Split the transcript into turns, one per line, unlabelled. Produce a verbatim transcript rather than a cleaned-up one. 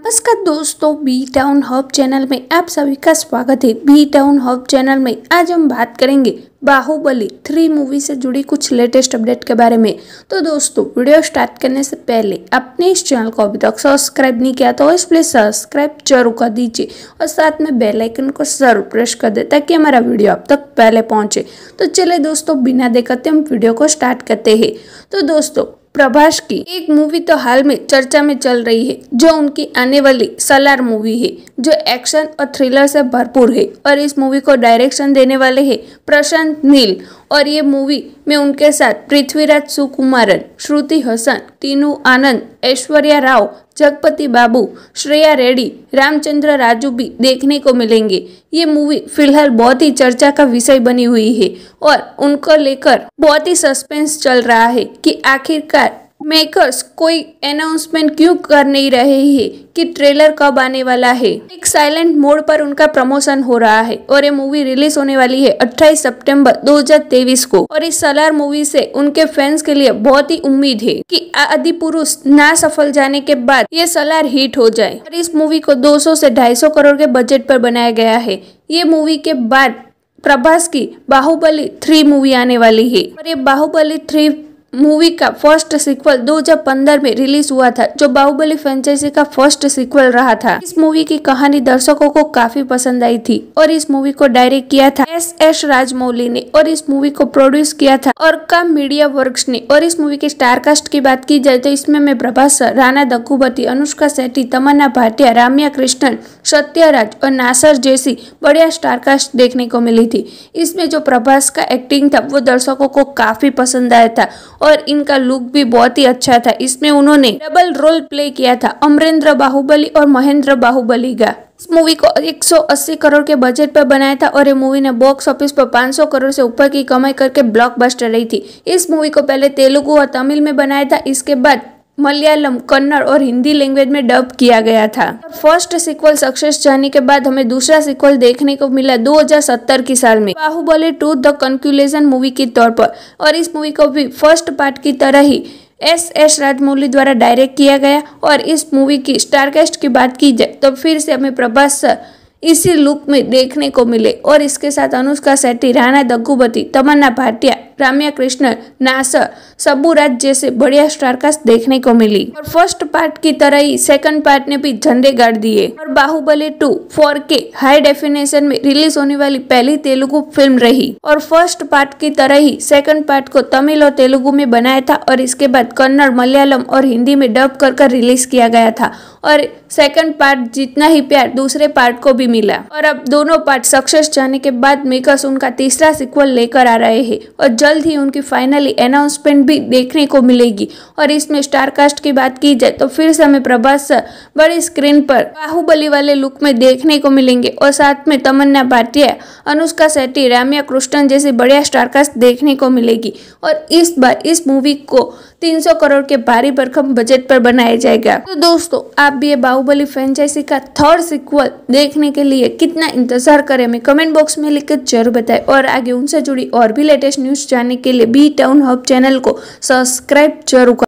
नमस्कार दोस्तों, B town hub channel में आप सभी का स्वागत है। बी टाउन हब चैनल में आज हम बात करेंगे बाहुबली थ्री मूवी से जुड़ी कुछ लेटेस्ट अपडेट के बारे में। तो दोस्तों, वीडियो स्टार्ट करने से पहले अपने इस चैनल को अभी तक सब्सक्राइब नहीं किया तो इस प्लीज सब्सक्राइब जरूर कर दीजिए और साथ में बेल आइकन को जरूर प्रेस कर दे ताकि हमारा वीडियो आप तक पहले पहुंचे। तो चले दोस्तों, बिना देखते हम वीडियो को स्टार्ट करते हैं। तो दोस्तों, प्रभास की एक मूवी तो हाल में चर्चा में चल रही है, जो उनकी आने वाली सलार मूवी है, जो एक्शन और थ्रिलर से भरपूर है। और इस मूवी को डायरेक्शन देने वाले हैं प्रशांत नील। और ये मूवी में उनके साथ पृथ्वीराज सुकुमारन, श्रुति हसन, टीनू आनंद, ऐश्वर्या राव, जगपति बाबू, श्रेया रेड्डी, रामचंद्र राजू भी देखने को मिलेंगे। ये मूवी फिलहाल बहुत ही चर्चा का विषय बनी हुई है और उनको लेकर बहुत ही सस्पेंस चल रहा है कि आखिरकार मेकर्स कोई अनाउंसमेंट क्यों कर नहीं रहे हैं कि ट्रेलर कब आने वाला है। एक साइलेंट मोड पर उनका प्रमोशन हो रहा है और ये मूवी रिलीज होने वाली है अट्ठाईस सितंबर दो हज़ार तेईस को। और इस सलार मूवी से उनके फैंस के लिए बहुत ही उम्मीद है कि आदि पुरुष ना सफल जाने के बाद ये सलार हिट हो जाए। और इस मूवी को दो सौ से ढाई सौ करोड़ के बजट पर बनाया गया है। ये मूवी के बाद प्रभास की बाहुबली थ्री मूवी आने वाली है और ये बाहुबली थ्री मूवी का फर्स्ट सीक्वल दो हज़ार पंद्रह में रिलीज हुआ था, जो बाहुबली फ्रेंचाइजी का फर्स्ट सीक्वल रहा था। इस मूवी की कहानी दर्शकों को काफी पसंद आई थी और इस मूवी को डायरेक्ट किया था एस एस राजमौली ने और इस मूवी को प्रोड्यूस किया था अर्का मीडिया वर्क्स ने। और इस मूवी के स्टार कास्ट की बात की जाए तो इसमें मैं प्रभास, राणा दग्गुबाती, अनुष्का शेट्टी, तमन्ना भाटिया, रम्या कृष्णन, सत्यराज और नासर जैसी बढ़िया स्टार कास्ट देखने को मिली थी। इसमें जो प्रभास का एक्टिंग था वो दर्शकों को काफी पसंद आया था और इनका लुक भी बहुत ही अच्छा था। इसमें उन्होंने डबल रोल प्ले किया था, अमरेंद्र बाहुबली और महेंद्र बाहुबली का। इस मूवी को एक सौ अस्सी करोड़ के बजट पर बनाया था और ये मूवी ने बॉक्स ऑफिस पर पाँच सौ करोड़ से ऊपर की कमाई करके ब्लॉकबस्टर रही थी। इस मूवी को पहले तेलुगु और तमिल में बनाया था, इसके बाद मलयालम, कन्नड़ और हिंदी लैंग्वेज में डब किया गया था। फर्स्ट सीक्वल सक्सेस जाने के बाद हमें दूसरा सीक्वल देखने को मिला दो हज़ार सत्रह की साल में, Baahubali two the conclusion movie के तौर पर। और इस मूवी को भी फर्स्ट पार्ट की तरह ही एस एस राजमौली द्वारा डायरेक्ट किया गया। और इस मूवी की स्टारकास्ट की बात की जाए तो फिर से हमें प्रभास इसी लुक में देखने को मिले और इसके साथ अनुष्का शेट्टी, राणा दग्गुबाती, तमन्ना भाटिया, रम्या कृष्णन, नासर, सबूराज जैसे बढ़िया स्टारकास्ट देखने को मिली। और फर्स्ट पार्ट की तरह ही सेकंड पार्ट ने भी झंडे गाड़ दिए और Baahubali two four K high definition में रिलीज होने वाली पहली तेलुगु फिल्म रही। और फर्स्ट पार्ट की तरह ही सेकंड पार्ट को तमिल और तेलुगु में बनाया था और इसके बाद कन्नड़, मलयालम और हिंदी में डब कर कर रिलीज किया गया था। और सेकंड पार्ट जितना ही प्यार दूसरे पार्ट को भी मिला। और अब दोनों पार्ट सक्सेस जाने के बाद मेकर्स उनका तीसरा सीक्वल लेकर आ रहे हैं और जल्द ही उनकी फाइनली अनाउंसमेंट भी देखने को मिलेगी। और इसमें स्टार कास्ट की बात की जाए तो फिर से हमें प्रभास बड़ी स्क्रीन पर बाहुबली वाले लुक में देखने को मिलेंगे और साथ में तमन्ना भाटिया, अनुष्का शेट्टी, रम्या कृष्णन जैसी बढ़िया स्टार कास्ट देखने को मिलेगी। और इस बार इस मूवी को तीन सौ करोड़ के भारी भरकम बजट पर बनाया जाएगा। तो दोस्तों, आप भी ये बाहुबली फ्रेंचाइजी का थर्ड सीक्वल देखने के लिए कितना इंतजार करें हमें कमेंट बॉक्स में लिखकर जरूर बताएं। और आगे उनसे जुड़ी और भी लेटेस्ट न्यूज जानने के लिए बी टाउन हब चैनल को सब्सक्राइब जरूर करें।